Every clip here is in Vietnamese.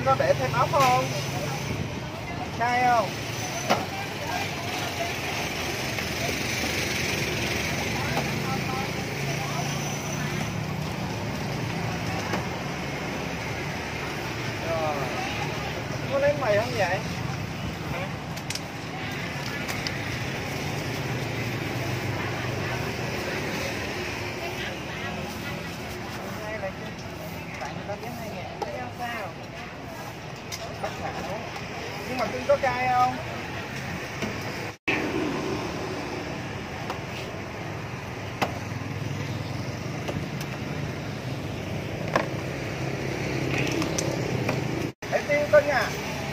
Cưng có để thêm ốc không? Cay không? Rồi. Có lấy mì không vậy? Bất xảo. Nhưng mà cưng có cay không? Để tiêu cưng à?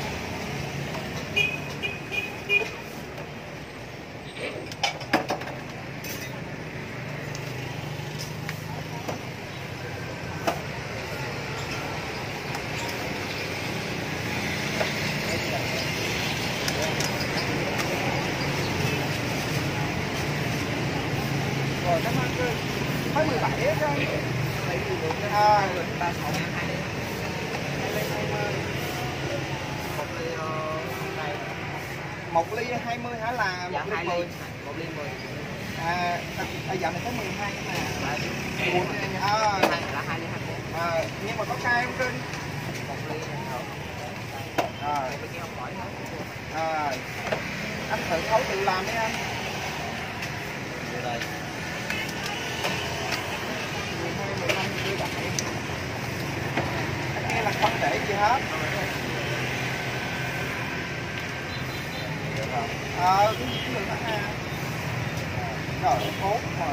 Rồi, cảm ơn cưng. Mới 17 á cưng. À, 36 2. Một ly 20 hả là dạ, 1 ly 10? 1 ly 10. Dạo này có 12 mà. Là 2 ly 20. Nhưng mà có cay không cưng? 1 ly Rồi. bên kia không hỏi hết. Anh thử nấu tự làm đi anh. Vô đây. 12, 15 chưa đặt. Anh nghe là không để gì hết. Cái lượng đó ha. Rồi, tốt mà.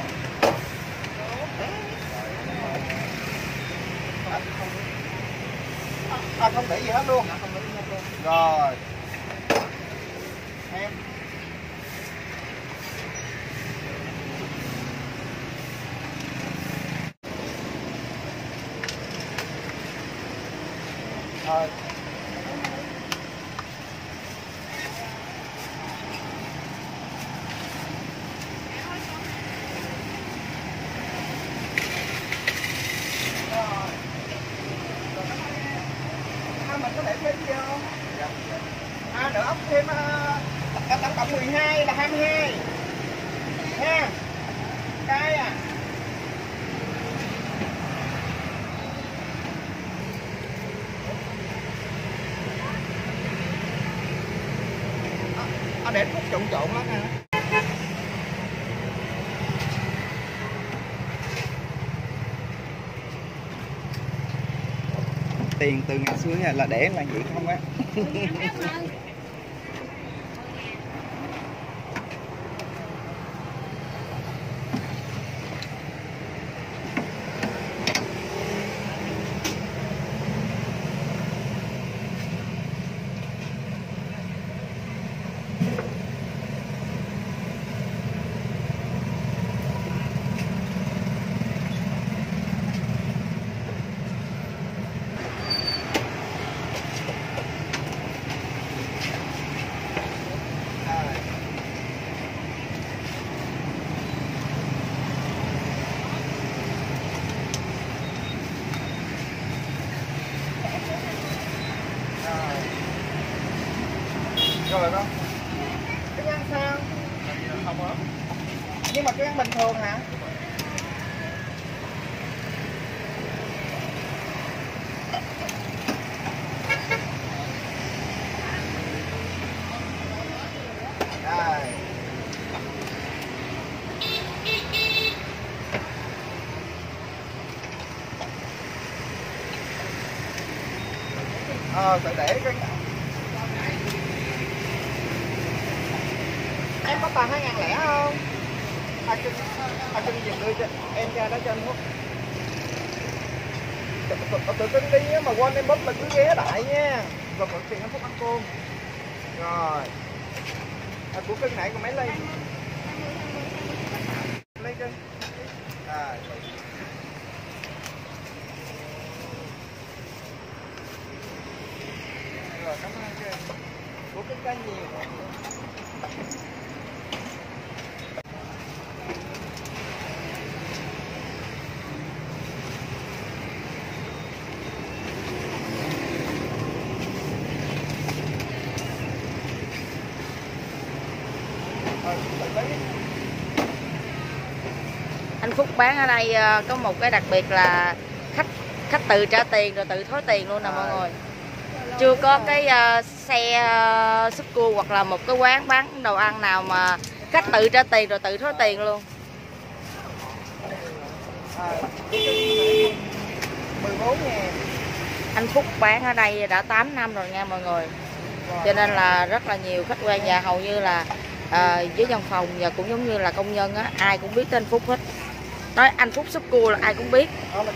Không để gì hết luôn. Không để gì hết luôn. Rồi. Em. Rồi. Mình có để thêm gì không? Đỡ ốc thêm tổng cộng 12 là 22 nha. Cay à. Để phút trộn trộn lắm nè. Tiền từ ngày xưa là để là vậy không á. Rồi đó. Cái ăn sao? Không hết. Nhưng mà cái ăn bình thường hả? Tự để cái em có tờ 2.000 lẻ không? Cưng giùm đưa cho em ra đó cho anh hút. Tự cưng đi mà quên em bấm là cứ ghé đại nha. Rồi mượn tiền anh Phúc ăn cơm. Rồi. Của cưng nãy còn mấy ly? Ly cưng. Rồi cảm ơn cưng. Của cưng cá nhiều. Anh Phúc bán ở đây có một cái đặc biệt là khách tự trả tiền rồi tự thối tiền luôn nè mọi người. Chưa có cái xe súp cua hoặc là một cái quán bán đồ ăn nào mà khách tự trả tiền rồi tự thối tiền luôn. 14.000. Anh Phúc bán ở đây đã 8 năm rồi nha mọi người. Cho nên là rất là nhiều khách quen và hầu như là với văn phòng và cũng giống như là công nhân á, ai cũng biết tên Phúc hết. Nói anh Phúc súp cua là ai cũng biết.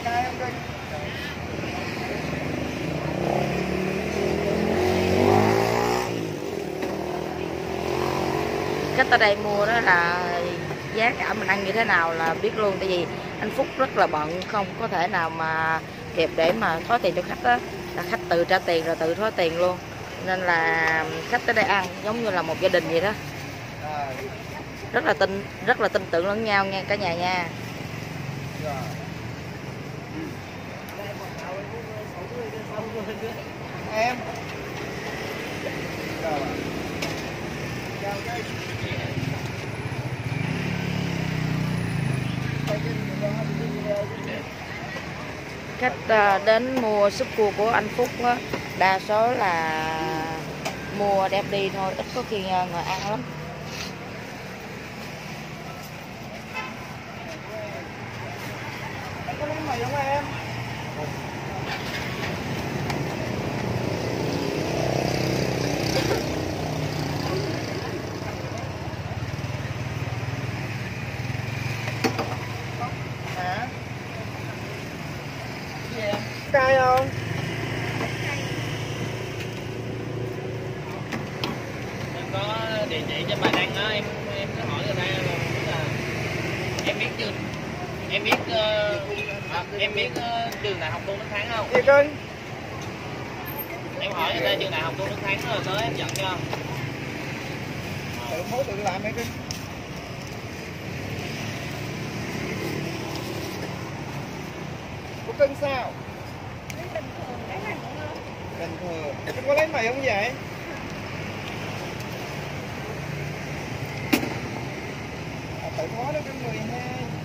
Khách ở đây mua đó là giá cả mình ăn như thế nào là biết luôn. Tại vì anh Phúc rất là bận, không có thể nào mà kịp để mà thối tiền cho khách đó. Là khách tự trả tiền rồi tự thối tiền luôn. Nên là khách tới đây ăn giống như là một gia đình vậy đó. Rất là tin tưởng lẫn nhau nha cả nhà nha. Em. Khách đến mua súp cua của anh Phúc á, đa số là mua đem đi thôi, ít có khi ngồi ăn lắm. Có lấy mì không em? Hả? Gì em? Cay không? Em có địa chỉ cho bà Đăng á, em có hỏi người ta là em biết chưa? Em biết trường đại học Tôn Đức Thắng không? Gì cưng? Em hỏi người ta trường đại học Tôn Đức Thắng rồi tới em dẫn cho. Tự mối tự làm mấy cưng. Có cưng sao? Bình thường. Em có lấy mày không vậy? Tự khó đó cái 12.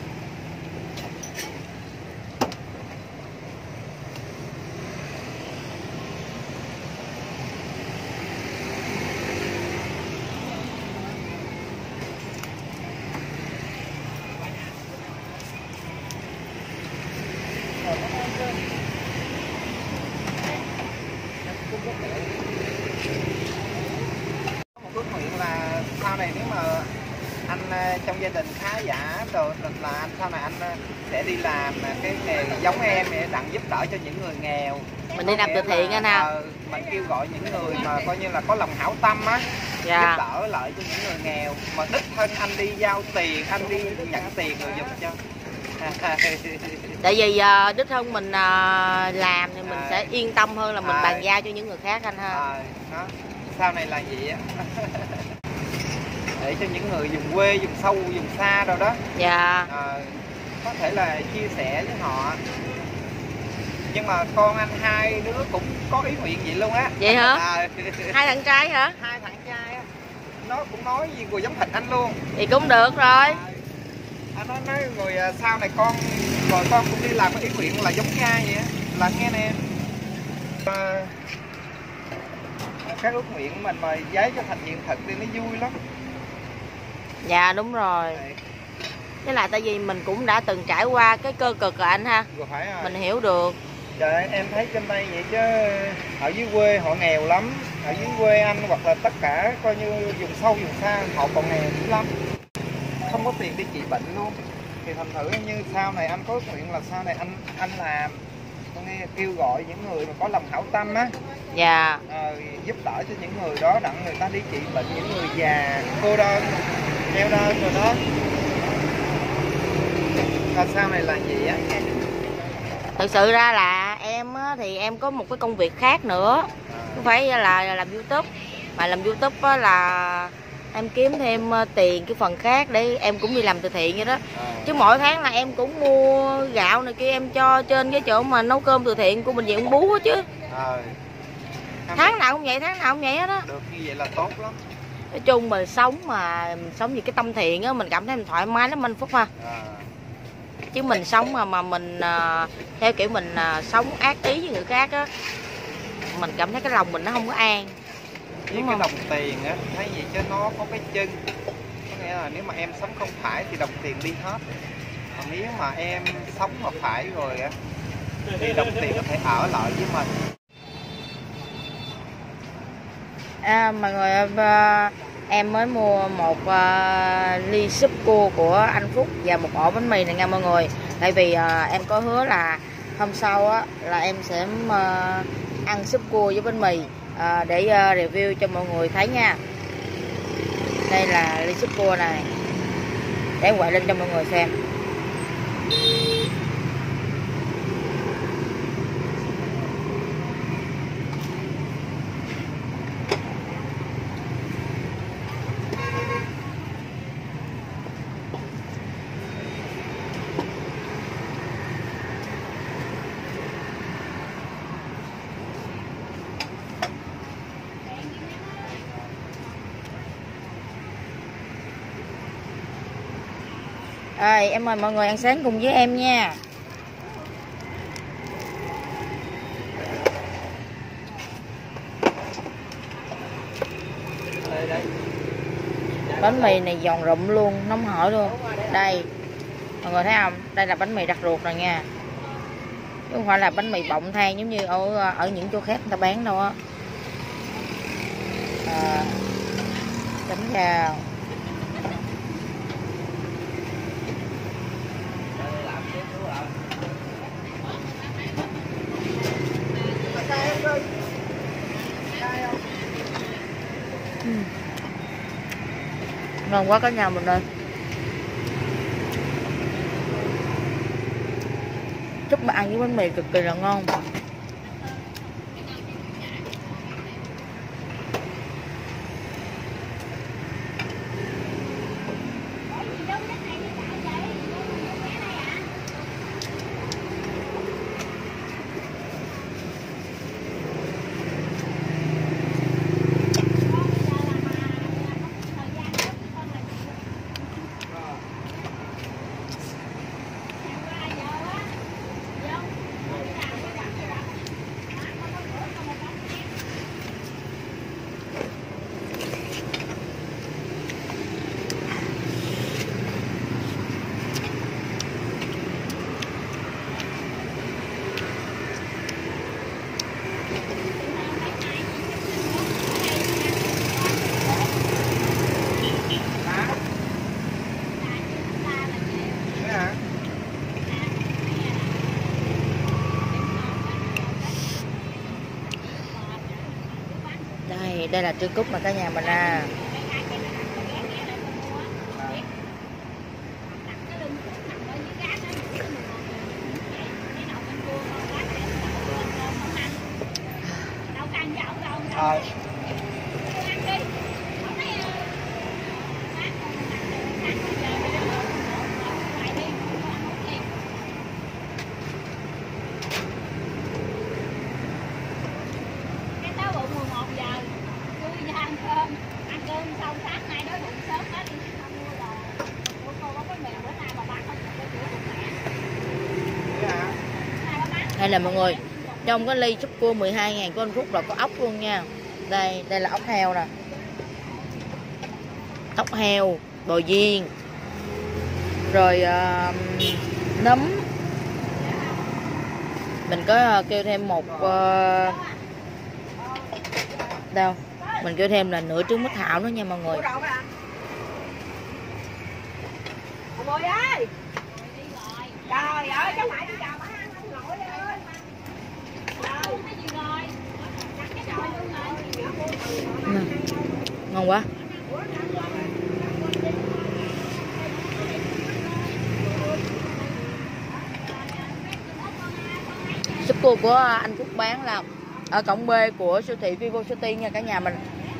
Một ước nguyện là sau này nếu mà anh trong gia đình khá giả rồi là anh sau này anh sẽ đi làm cái nghề giống em để đặng giúp đỡ cho những người nghèo. Mình đi làm từ thiện anh ha. Mình kêu gọi những người mà coi như là có lòng hảo tâm á, Dạ. giúp đỡ lại cho những người nghèo, mà đích thân anh đi giao tiền, anh đi nhận tiền rồi giúp cho. Tại vì đích thân mình làm thì mình sẽ yên tâm hơn là mình bàn giao cho những người khác anh ha. Đó. Sau này là vậy á. Để cho những người vùng quê, vùng sâu, vùng xa rồi đó. Dạ. Có thể là chia sẻ với họ. Nhưng mà con anh hai đứa cũng có ý nguyện vậy luôn á. Vậy hả? Hai thằng trai hả? Hai thằng trai á. Nó cũng nói gì vừa giống thịt anh luôn. Thì cũng được rồi. Anh nói rồi sau này con cũng đi làm cái ý nguyện là giống cha vậy á. Là nghe nè. Cái ước nguyện mình mà giấy cho thành hiện thực đi nó vui lắm. Dạ đúng rồi. Với lại tại vì mình cũng đã từng trải qua cái cơ cực rồi anh ha. Rồi phải rồi. Mình hiểu được. Trời ơi, em thấy trên đây vậy chứ ở dưới quê họ nghèo lắm. Ở dưới quê anh hoặc là tất cả coi như vùng sâu vùng xa họ còn nghèo dữ lắm. Không có tiền đi trị bệnh luôn. Thì thành thử như sau này anh có nguyện là sau này anh làm nghe kêu gọi những người mà có lòng hảo tâm á. Dạ. Giúp đỡ cho những người đó đặng người ta đi trị bệnh, những người già cô đơn neo đơn rồi đó. Sau này là gì á? Thực sự ra là em á, thì em có một cái công việc khác nữa, không phải là làm YouTube, mà làm YouTube á, là em kiếm thêm tiền cái phần khác để em cũng đi làm từ thiện vậy đó. Chứ mỗi tháng là em cũng mua gạo này kia em cho trên cái chỗ mà nấu cơm từ thiện của bệnh viện Ung Bú á chứ. Tháng nào cũng vậy, tháng nào cũng vậy hết đó. Được như vậy là tốt lắm. Nói chung mình sống vì cái tâm thiện á, mình cảm thấy mình thoải mái lắm anh Phúc ha. Chứ mình sống mà mình theo kiểu mình sống ác ý với người khác á, mình cảm thấy cái lòng mình nó không có an. Với cái đồng tiền á, thấy gì chứ nó có cái chân. Có nghĩa là nếu mà em sống không phải thì đồng tiền đi hết. Còn nếu mà em sống mà phải rồi á thì đồng tiền có thể ở lại với mình. Mọi người, em mới mua một ly súp cua của anh Phúc và một ổ bánh mì này nha mọi người. Tại vì em có hứa là hôm sau á là em sẽ ăn súp cua với bánh mì để review cho mọi người thấy nha. Đây là ly súp cua này, để em quay lên cho mọi người xem. Rồi em mời mọi người ăn sáng cùng với em nha. Bánh mì này giòn rụm luôn, nóng hổi luôn. Đây mọi người thấy không, đây là bánh mì đặt ruột rồi nha, chứ không phải là bánh mì bọng than giống như ở những chỗ khác người ta bán đâu á. Chấm vào. Ngon quá cả nhà mình ơi. Chúc mà ăn với bánh mì cực kỳ là ngon. Đây là trứng cút mà cả nhà mình à. Đây là mọi người, trong cái ly súp cua 12.000 của anh Phúc là có ốc luôn nha. Đây là ốc heo nè, ốc heo, bò viên, rồi nấm. Mình có kêu thêm một đâu, mình kêu thêm là nửa trứng mít thảo nữa nha mọi người. Trời ơi, cháu ngoại đi chào bác ăn ông nội ơi. Ngon quá. Súp cua của anh Phúc bán là ở cổng B của siêu thị Vivo City nha cả nhà mình.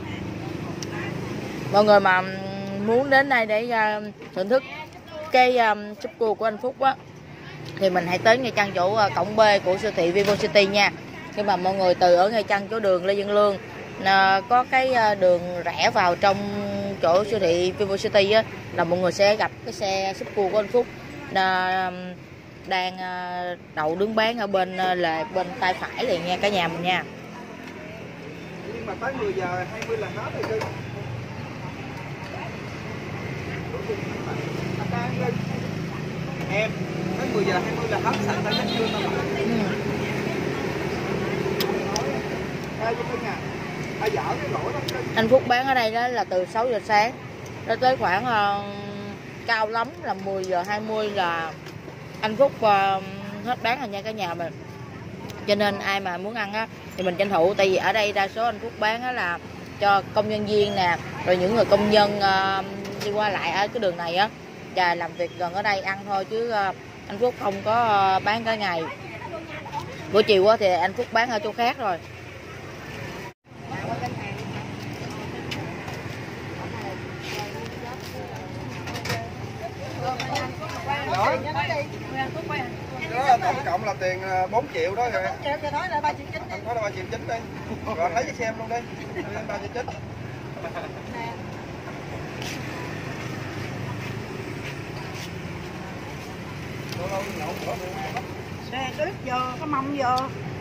Mọi người mà muốn đến đây để thưởng thức cái súp cua của anh Phúc á thì mình hãy tới Nha Trang chỗ cổng B của siêu thị Vivo City nha. Nhưng mà mọi người từ ở Nha Trang chỗ đường Lê Văn Lương có cái đường rẽ vào trong chỗ siêu thị Vivo City á, là mọi người sẽ gặp cái xe súp cua của anh Phúc đang đậu đứng bán ở bên bên tay phải liền nha cả nhà mình nha. Nhưng mà tới 10 giờ 20 là hết rồi cưng. Em tới 10 giờ 20 là hết sẵn tới hết chưa đâu. Dở cái lỗi đó. Anh Phúc bán ở đây đó là từ 6 giờ sáng đến tới khoảng cao lắm là 10 giờ 20 là anh Phúc hết bán rồi nha cả nhà mình. Cho nên ai mà muốn ăn á thì mình tranh thủ, tại vì ở đây đa số anh Phúc bán á là cho công nhân viên nè, rồi những người công nhân đi qua lại ở cái đường này á và làm việc gần ở đây ăn thôi, chứ anh Phúc không có bán cả ngày. Buổi chiều á thì anh Phúc bán ở chỗ khác rồi. Đó, tổng cộng là tiền 4 triệu đó rồi. 4 triệu thì nói là 3 triệu 9 đi. Nói là 3 triệu 9 đi. Rồi lấy cho xem luôn đi. 3 triệu 9. Nè, cái đứt vô, có mông vô.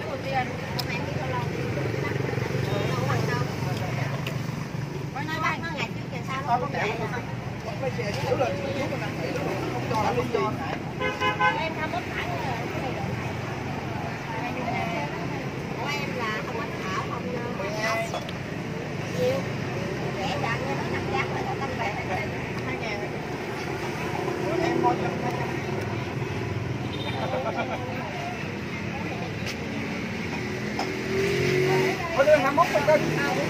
Thôi đưa 21 rồi cưng.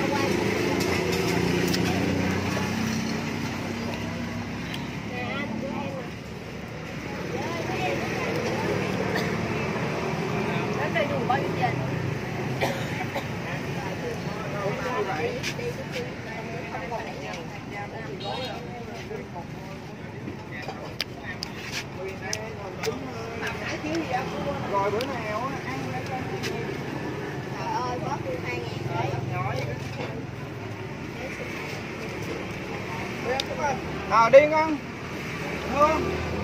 Rồi bữa nào á ăn trời ơi có 2.000 nhỏ vậy. Đi con. Hương.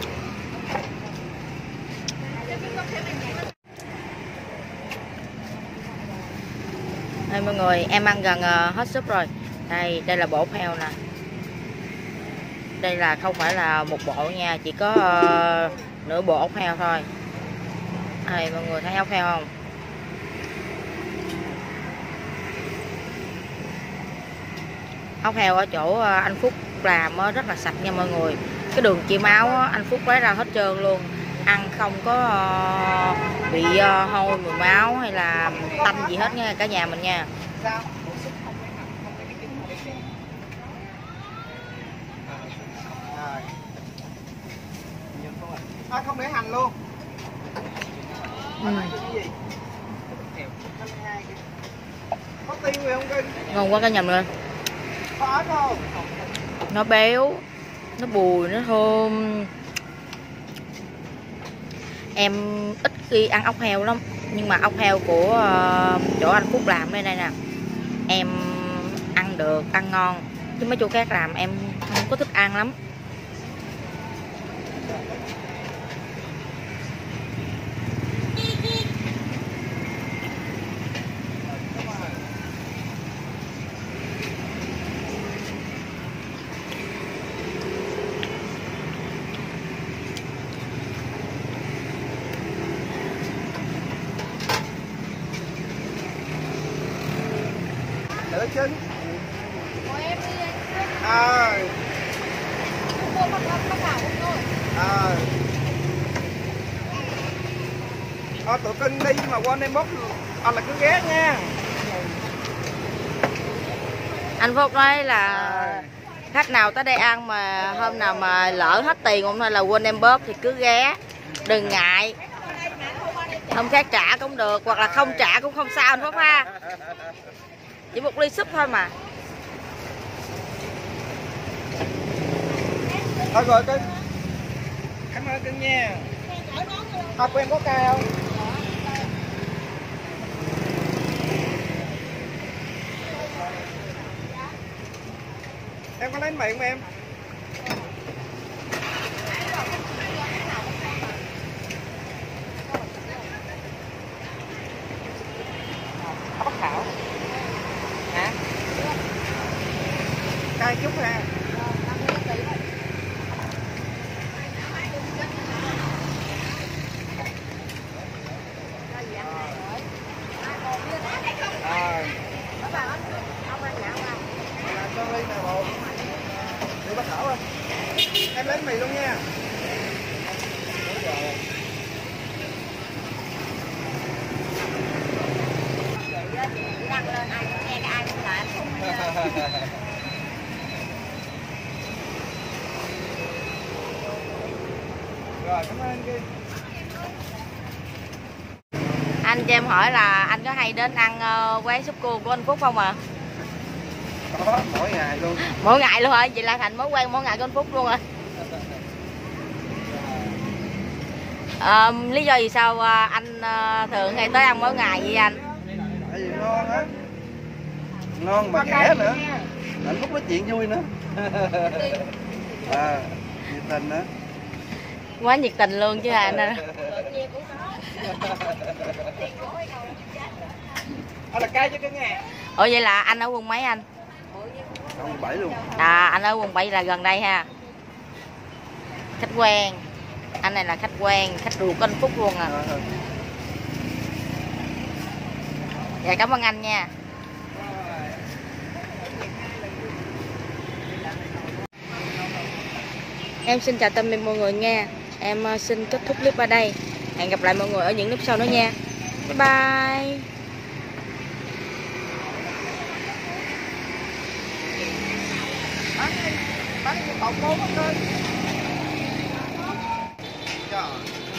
Đây mọi người, em ăn gần hết súp rồi. Đây là bộ ốc heo nè. Đây là không phải là một bộ nha, chỉ có nửa bộ ốc heo thôi. Đây mọi người thấy ốc heo không? Ốc heo ở chỗ anh Phúc làm rất là sạch nha mọi người. Cái đường chia máu anh Phúc lấy ra hết trơn luôn. Ăn không có bị hôi mùi máu hay là tanh gì hết nha cả nhà mình nha. Không để hành luôn. Có tiêu gì không cưng? Ngon quá cả nhà mình ơi. Có ớt không? Nó béo, nó bùi, nó thơm. Em ít khi ăn ốc heo lắm, nhưng mà ốc heo của chỗ anh Phúc làm đây nè, em ăn được, ăn ngon. Chứ mấy chỗ khác làm em không có thích ăn lắm. Đỡ trứng. Tụi cưng đi mà quên em bốc là cứ ghé nha. Anh Phúc nói là khách nào tới đây ăn mà hôm nào mà lỡ hết tiền cũng hay là quên em bóp thì cứ ghé, đừng ngại. Hôm khác trả cũng được, hoặc là không trả cũng không sao anh Phúc ha. Chỉ một ly súp thôi mà. Thôi rồi cưng. Cảm ơn cưng nha. Của em có cay không? Em có lấy bánh mì không em? Bất khảo. Hả? Cay chút ha. Cho ly nào bột. Đi bắt thảo ơi. Em lấy mì luôn nha. Đăng lên ai nghe ai cũng là Rồi, cảm ơn Ki. Anh cho em hỏi là anh có hay đến ăn quán súp cua của anh Phúc không ạ? Có, mỗi ngày luôn. Mỗi ngày luôn hả? Vậy là thành mối quen mỗi ngày của anh Phúc luôn rồi. Lý do vì sao anh thường hay tới ăn mỗi ngày vậy anh? Tại vì ngon á. Ngon mà rẻ nữa. Hạnh phúc nói chuyện vui nữa. Nhiệt tình nữa. Quá nhiệt tình luôn chứ anh. Là cay chứ cưng à. Ủa vậy là anh ở quận mấy anh? Quận 7 luôn. À anh ở quận 7 là gần đây ha. Khách quen. Anh này là khách quen, khách ruột của anh Phúc luôn à. Dạ cảm ơn anh nha. Em xin chào tạm biệt mọi người nha. Em xin kết thúc clip ở đây. Hẹn gặp lại mọi người ở những clip sau nữa nha. Bye bye. Bán cái bột 4 thôi.